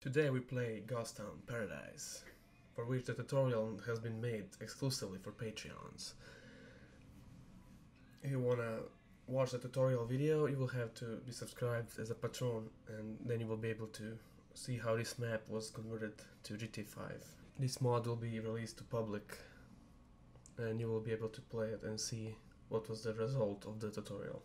Today we play Gostown Paradise, for which the tutorial has been made exclusively for Patreons. If you wanna watch the tutorial video, you will have to be subscribed as a patron, and then you will be able to see how this map was converted to GT5. This mod will be released to public, and you will be able to play it and see what was the result of the tutorial.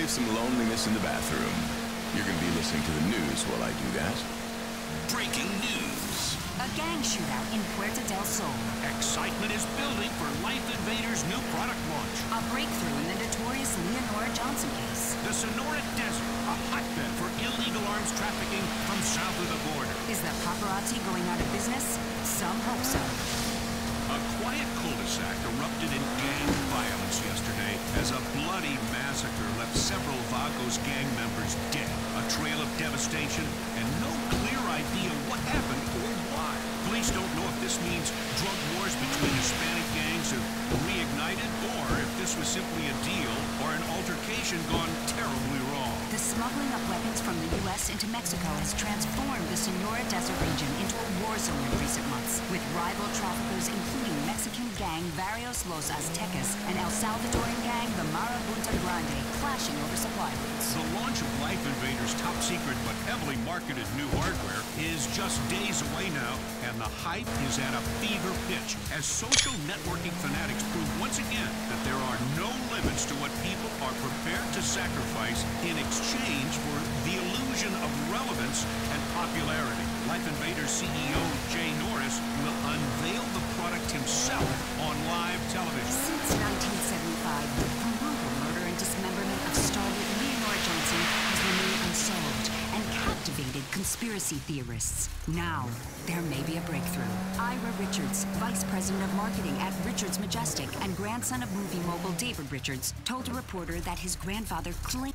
relieve some loneliness in the bathroom. You're gonna be listening to the news while I do that. Breaking news. A gang shootout in Puerto del Sol. Excitement is building for Life Invaders' new product launch. A breakthrough in the notorious Leonora Johnson case. The Sonora Desert, a hotbed for illegal arms trafficking from south of the border. Is the paparazzi going out of business? Some hope so. A quiet cul-de-sac erupted in gang violence yesterday as a bloody massacre left several Vagos gang members dead. A trail of devastation and no clear idea what happened or why. Police don't know if this means drug wars between Hispanic gangs have reignited or if this was simply a deal or an altercation gone terribly wrong. The smuggling of weapons from the U.S. into Mexico has transformed the Sonora Desert region into a war zone in recent months, with rival traffickers including Mexican gang Barrios Los Aztecas and El Salvadoran gang the Marabunta Grande clashing over supply routes. The launch of Life Invaders' top-secret but heavily marketed new hardware is just days away now, and the hype is at a fever pitch as social networking fanatics prove once again that there are no limits to what people are prepared to sacrifice in exchange for the illusion of relevance and popularity. Life Invaders CEO Jay Norris will unveil the product himself on live television. Since 1975, the brutal murder and dismemberment of starlet Leonora Johnson has remained unsolved and captivated conspiracy theorists. Now, there may be a breakthrough. Ira Richards, vice president of marketing at Richards Majestic and grandson of movie mogul David Richards, told a reporter that his grandfather claimed